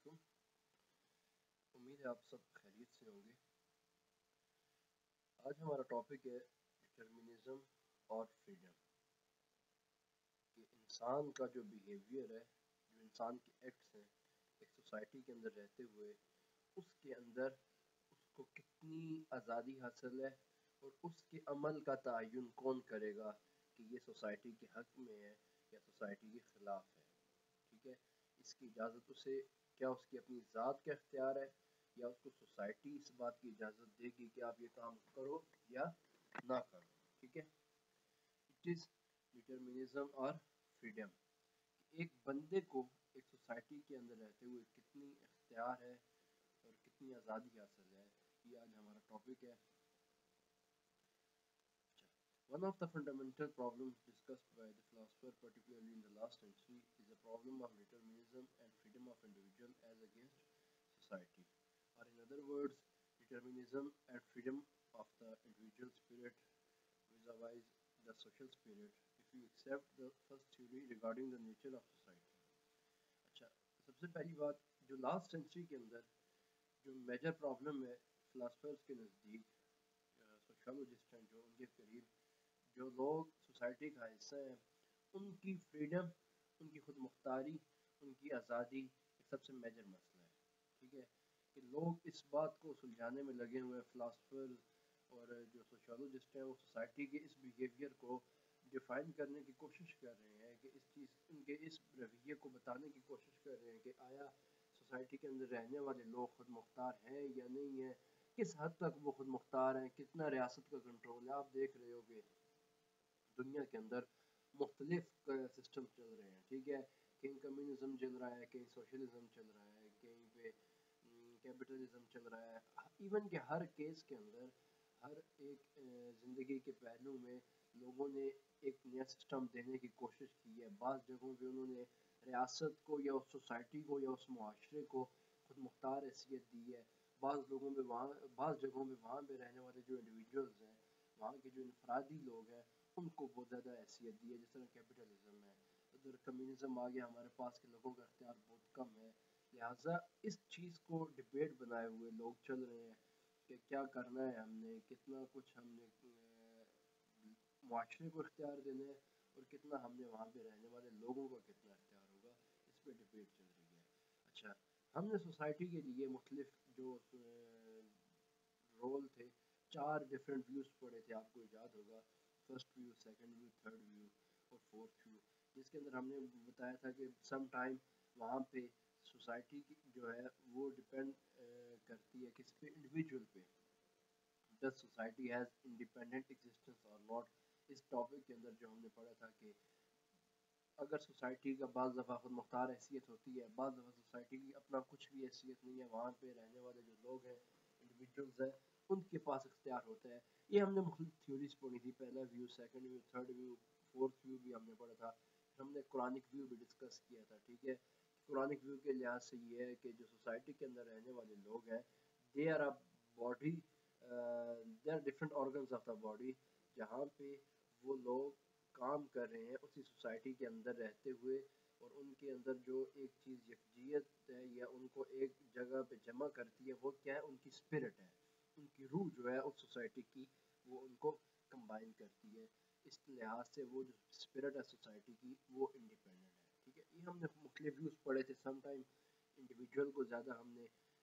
علیکم. امید ہے آپ سب خیریت سے ہوں گے. آج ہمارا ٹاپک ہے ڈٹرمنزم اور فریڈم. کہ انسان کا جو بیہیویئر ہے، جو انسان کے ایکٹس ہیں ایک سوسائٹی کے اندر رہتے ہوئے، اس کے اندر اس کو کتنی آزادی حاصل ہے اور اس کے عمل کا تعین کون کرے گا کہ یہ سوسائٹی کے حق میں ہے یا سوسائٹی کے خلاف ہے. ٹھیک ہے، اس کی اجازت اسے کیا اس کی اپنی ذات کا اختیار ہے یا اس کو سوسائٹی اس بات کی اجازت دے گی کہ آپ یہ کام کرو یا نہ کرو. ٹھیک ہے، اٹ از ڈٹرمنزم اور فریڈم. ایک بندے کو ایک سوسائٹی کے اندر رہتے ہوئے کتنی اختیار ہے اور کتنی آزادی حاصل ہے، یہ آج ہمارا ٹاپک ہے. One of the fundamental problems discussed by the philosopher, particularly in the last century, is the problem of determinism and freedom of individual as against society. Or in other words, determinism and freedom of the individual spirit vis-a-vis the social spirit, if you accept the first theory regarding the nature of society. اچھا، سب سے پہلی بات جو last century کے اندر جو major problem ہے philosophers کے نزدیک، سوشولوجسٹ ہیں جو ان کے قریب، جو لوگ سوسائٹی کا حصہ ہیں، ان کی فریڈم، ان کی خود مختاری، ان کی آزادی ایک سب سے میجر مسئلہ ہے. ٹھیک ہے، کہ لوگ اس بات کو سلجھانے میں لگے ہوئے ہیں، فلاسفر اور جو سوشولوجسٹ ہیں وہ سوسائٹی کے اس بیہیویئر کو ڈیفائن کرنے کی کوشش کر رہے ہیں، کہ ان کے اس رویے کو بتانے کی کوشش کر رہے ہیں کہ آیا سوسائٹی کے اندر رہنے والے لوگ خود مختار ہیں یا نہیں ہیں، کس حد تک وہ خود مختار ہیں، کتنا ریاست کا کنٹرول ہے. آپ دیکھ رہے ہو کہ دنیا کے اندر مختلف سسٹم چل رہے ہیں. ٹھیک ہے، کہیں کمیونزم چل رہا ہے، کہیں سوشلزم چل رہا ہے، کہیں پہ کیپٹلزم چل رہا ہے. ایون کہ ہر کیس کے اندر، ہر ایک زندگی کے پہلو میں لوگوں نے ایک نیا سسٹم دینے کی کوشش کی ہے. بعض جگہوں پہ انہوں نے ریاست کو یا اس سوسائٹی کو یا اس معاشرے کو خود مختار حیثیت دی ہے. بعض جگہوں پہ وہاں پہ رہنے والے جو انڈیویجولز ہیں، وہاں کے جو انفرادی لوگ ہیں، ان کو بہت زیادہ حیثیت دی ہے. جس طرح کیپٹلزم ہے، ادھر کمیونزم آ گیا، ہمارے پاس کے لوگوں کا اختیار بہت کم ہے. لہٰذا اس چیز کو ڈبیٹ بنائے ہوئے لوگ چل رہے ہیں کہ کیا کرنا ہے، ہم نے کتنا کچھ ہم نے معاشرے کو اختیار دینا ہے اور کتنا ہم نے وہاں پہ رہنے والے لوگوں کا کتنا اختیار ہوگا. اس پہ ڈبیٹ چل رہی ہے. اچھا، ہم نے سوسائٹی کے لیے مختلف جو رول تھے، 4 ڈفرینٹ ویوز پڑھے تھے، آپ کو یاد ہوگا. First view, second view, third view اور فورتھ ویو، جس کے اندر ہم نے بتایا تھا کہ سم ٹائم وہاں پہ سوسائٹی جو ہے وہ ڈپینڈ کرتی ہے کس پہ، انڈیویجول پہ. Does society has independent existence or not. اس ٹاپک کے اندر جو ہم نے پڑھا تھا کہ اگر سوسائٹی کا بعض دفعہ خود مختار حیثیت ہوتی ہے، بعض دفعہ سوسائٹی کی اپنا کچھ بھی حیثیت نہیں ہے، وہاں پہ رہنے والے جو لوگ ہیں، انڈیویجولز ہیں، ان کے پاس اختیار ہوتا ہے. یہ ہم نے مختلف تھیوریز پڑھی تھی، پہلا view, second view, third view, fourth view بھی ہم نے پڑھا تھا. ہم نے قرآنک ویو بھی ڈسکس کیا تھا. ٹھیک ہے، قرآنک ویو کے لحاظ سے یہ ہے کہ جو سوسائٹی کے اندر رہنے والے لوگ ہیں، they are a body, they are different organs of the body, جہاں پہ وہ لوگ کام کر رہے ہیں اسی سوسائٹی کے اندر رہتے ہوئے، اور ان کے اندر جو ایک چیز یکجہت ہے یا ان کو ایک جگہ پہ جمع کرتی ہے، وہ کیا ہے؟ ان کی اسپرٹ ہے، ان کی روح جو ہے اس سوسائٹی کی، وہ ان کو کمبائن کرتی ہے. اس لحاظ سے وہ جو اسپرٹ ہے سوسائٹی کی وہ انڈیپینڈنٹ ہے. ٹھیک ہے، یہ ہم نے مختلف ویوز پڑھے تھے. سم ٹائم انڈیویجول کو زیادہ ہم نے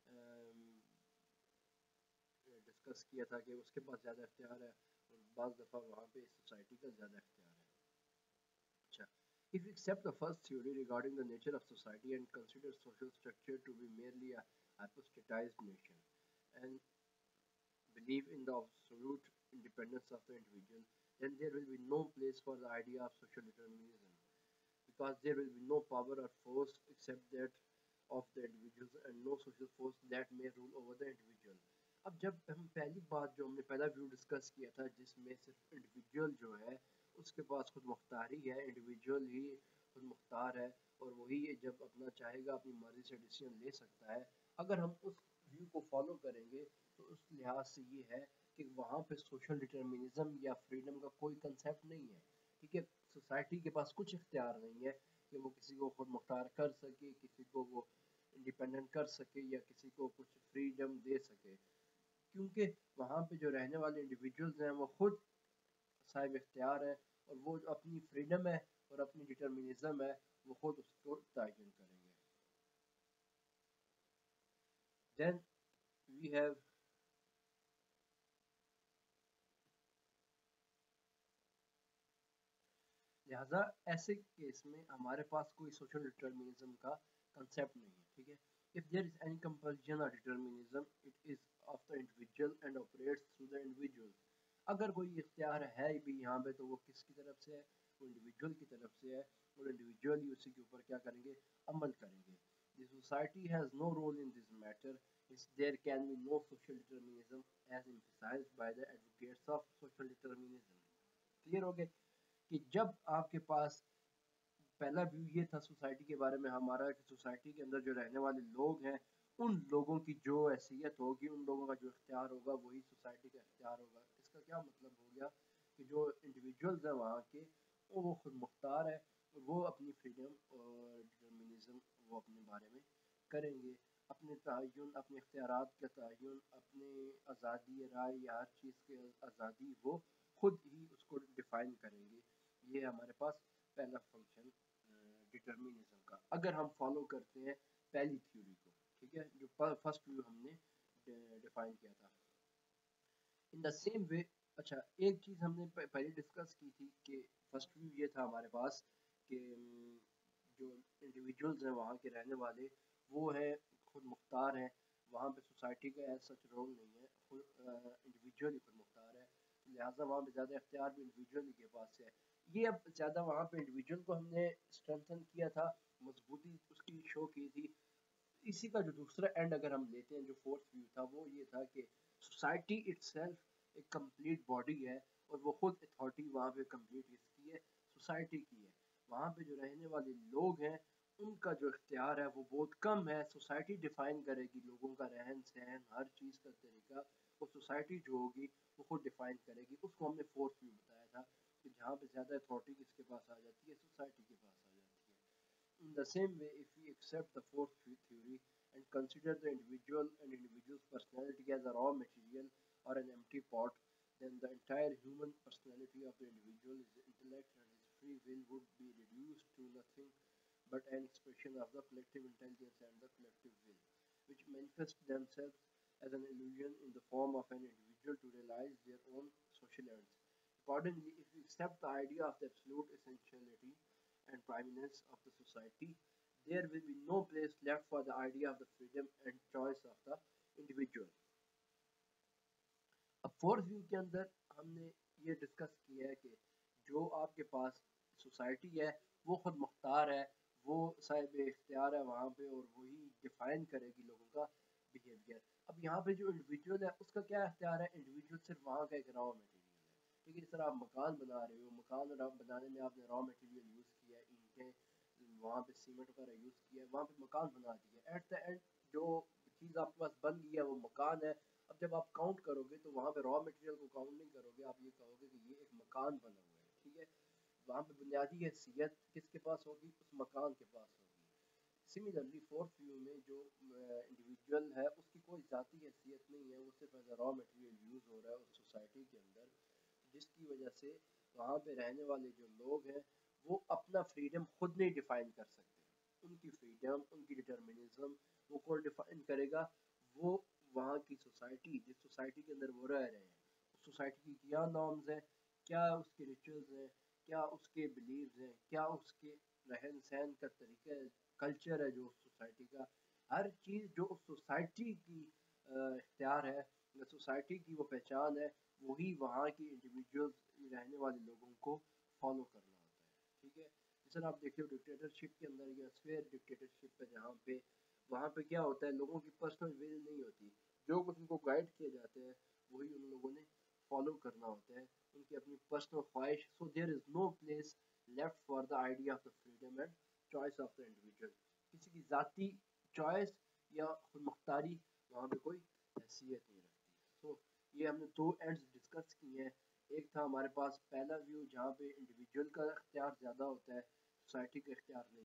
ڈسکس کیا تھا کہ اس کے پاس زیادہ اختیار ہے، اور بعض دفعہ وہاں پہ سوسائٹی کا زیادہ اختیار ہے. اچھا، if we accept the first theory regarding the nature of society and consider social structure to be merely a hypostatized nation and believe in the absolute independence of the individual, then there will be no place for the idea of social determinism, because there will be no power or force except that of the individuals and no social force that may rule over the individual. اب جب ہم پہلی بات جو ہم نے پہلا view discuss کیا تھا، جس میں صرف انڈیویجول جو ہے اس کے پاس خود مختاری ہے، انڈیویجول ہی خود مختار ہے، اور وہی جب اپنا چاہے گا اپنی مرضی سے ڈیسیژن لے سکتا ہے. اگر ہم اس ویو کو فالو کریں گے تو اس لحاظ سے یہ ہے کہ وہاں پہ سوشل ڈٹرمنزم یا فریڈم کا کوئی کنسیپٹ نہیں ہے. ٹھیک ہے، سوسائٹی کے پاس کچھ اختیار نہیں ہے کہ وہ کسی کو خود مختار کر سکے، کسی کو وہ انڈیپینڈنٹ کر سکے یا کسی کو کچھ فریڈم دے سکے، کیونکہ وہاں پہ جو رہنے والے انڈیویجولز ہیں وہ خود صاحب اختیار ہیں، اور وہ جو اپنی فریڈم ہے اور اپنی ڈٹرمنزم ہے وہ خود اس کو تعین کریں گے. دین وی ہیو لہٰذا ایسے کیس میں ہمارے پاس کوئی سوشل ڈٹرمنزم کا کنسیپٹ نہیں ہے. ٹھیک ہے. if there is any compulsion or determinism it is of the individual and operates through the individual. اگر کوئی اختیار ہے بھی یہاں پہ تو وہ کس کی طرف سے ہے؟ وہ انڈیویجول کی طرف سے ہے، اور انڈیویجول ہی اسی کے اوپر کیا کریں گے؟ عمل کریں گے. The society has no role in this matter. There can be no social determinism as emphasized by the advocates of social determinism. Clear ہو گئے کہ جب آپ کے پاس پہلا ویو یہ تھا سوسائٹی کے بارے میں ہمارا کہ سوسائٹی کے اندر جو رہنے والے لوگ ہیں ان لوگوں کی جو حیثیت ہوگی، ان لوگوں کا جو اختیار ہوگا وہی سوسائٹی کا اختیار ہوگا. اس کا کیا مطلب ہو گیا کہ جو انڈیویجولز ہیں وہاں کے وہ خود مختار ہے، وہ اپنی فریڈم اور ڈٹرمنزم وہ اپنے بارے میں کریں گے. اپنے تعین، اپنے اختیارات کا تعین، اپنی آزادی رائے یا ہر چیز کے آزادی وہ خود ہی اس کو ڈیفائن کریں گے. یہ ہمارے پاس پہلا فنکشن ڈٹرمنزم کا، اگر ہم فالو کرتے ہیں پہلی تھیوری کو. ٹھیک ہے، جو فرسٹ ویو ہم نے ڈیفائن کیا تھا. ان دا سیم وے، اچھا ایک چیز ہم نے پہلے ڈسکس کی تھی کہ فرسٹ ویو یہ تھا ہمارے پاس کہ جو انڈیویجولز ہیں وہاں کے رہنے والے وہ ہیں خود مختار ہیں، وہاں پہ سوسائٹی کا ایز سچ رول نہیں ہے، انڈیویجول ہی خود مختار ہے، لہٰذا وہاں پہ زیادہ اختیار بھی انڈیویجول کے پاس ہے. یہ اب زیادہ وہاں پہ انڈیویجول کو ہم نے اسٹرینتھن کیا تھا، مضبوطی اس کی شو کی تھی. اسی کا جو دوسرا اینڈ اگر ہم لیتے ہیں جو فورتھ ویو تھا وہ یہ تھا کہ سوسائٹی اٹ سیلف ایک کمپلیٹ باڈی ہے، اور وہ خود اتھارٹی وہاں پہ کمپلیٹ اس کی ہے، سوسائٹی کی ہے. وہاں پہ جو رہنے والے لوگ ہیں ان کا جو اختیار ہے وہ بہت کم ہے. سوسائٹی ڈیفائن کرے گی لوگوں کا رہن سہن، ہر چیز کا طریقہ وہ سوسائٹی جو ہوگی وہ خود ڈیفائن کرے گی. اس کو ہم نے فورتھ ویو بتایا تھا کہ جہاں پہ زیادہ اتھارٹی کس کے پاس آ جاتی ہے؟ سوسائٹی کے پاس آ جاتی ہے. In the same way, if we accept the fourth theory and consider the individual and individual's personality as a raw material or an empty pot, then the entire human personality of the individual, his intellect and his free will would be reduced to nothing but an expression of the collective intelligence and the collective will, which manifest themselves as an illusion in the form of an individual to realize their own social ends. Accordingly, if we accept the idea of the absolute essentiality and priminence of the society, there will be no place left for the idea of the freedom and choice of the individual. اب fourth view کے اندر ہم نے یہ discuss کیا ہے کہ جو آپ کے پاس سوسائٹی ہے وہ خود مختار ہے، وہ صاحب اختیار ہے وہاں پہ، اور وہی ڈیفائن کرے گی لوگوں کا بیہیویئر. اب یہاں پہ جو انڈیویجول ہے اس کا کیا اختیار ہے؟ انڈیویجول صرف وہاں کا ایک را مٹیریل ہے. ٹھیک ہے، جس طرح آپ مکان بنا رہے ہو، مکان بنانے میں آپ نے را مٹیریل یوز کیا ہے، اینٹیں، وہاں پہ سیمنٹ وغیرہ یوز کیا ہے، وہاں پہ مکان بنا دیا. ایٹ دا اینڈ جو چیز آپ کے پاس بن گئی ہے وہ مکان ہے. اب جب آپ کاؤنٹ کرو گے تو وہاں پہ را مٹیریل کو کاؤنٹ نہیں کرو گے، آپ یہ کہو گے کہ یہ ایک مکان بنا ہوا ہے. ٹھیک ہے، وہاں پہ بنیادی حیثیت کس کے پاس ہوگی؟ اس مکان کے پاس ہوگی. سملرلی فورتھ ویو میں جو انڈیویجول ہے اس کی کوئی ذاتی حیثیت نہیں ہے، وہ صرف as a raw material use ہو رہا ہے اس سوسائٹی کے اندر، جس کی وجہ سے وہاں پہ رہنے والے جو لوگ ہیں وہ اپنا فریڈم خود نہیں ڈیفائن کر سکتے. ان کی فریڈم، ان کی ڈٹرمنزم وہ کون ڈیفائن کرے گا؟ وہ وہاں کی سوسائٹی، جس سوسائٹی کے اندر وہ رہ رہے ہیں، اس سوسائٹی کی کیا نارمز ہیں، کیا اس کے ریچولز ہیں، کیا اس کے بلیوز ہیں، کیا اس کے رہن سہن کا طریقہ ہے، کلچر ہے جو اس سوسائٹی کا، ہر چیز جو اس سوسائٹی کی اختیار ہے، سوسائٹی کی وہ پہچان ہے، وہی وہاں کی انڈیویجولز رہنے والے لوگوں کو فالو کرنا ہوتا ہے. ٹھیک ہے، جس طرح آپ دیکھتے ہو ڈکٹیٹرشپ کے اندر یا اسفیئر ڈکٹیٹرشپ ہے جہاں پہ وہاں پہ کیا ہوتا ہے، لوگوں کی پرسنل ول نہیں ہوتی، جو کچھ ان کو گائیڈ کیے جاتے ہیں وہی ان لوگوں نے فالو کرنا ہوتا ہے، ان کی اپنی پرسنل خواہش. So there is no place left for the idea of the freedom and choice of the individual. کسی کی ذاتی چوائس یا خود مختاری وہاں پہ کوئی حیثیت نہیں رکھتی. سو یہ ہم نے دو اینڈز ڈسکس کیے ہیں. ایک تھا ہمارے پاس پہلا ویو جہاں پہ انڈیویجول کا اختیار زیادہ ہوتا ہے، سوسائٹی کا اختیار نہیں.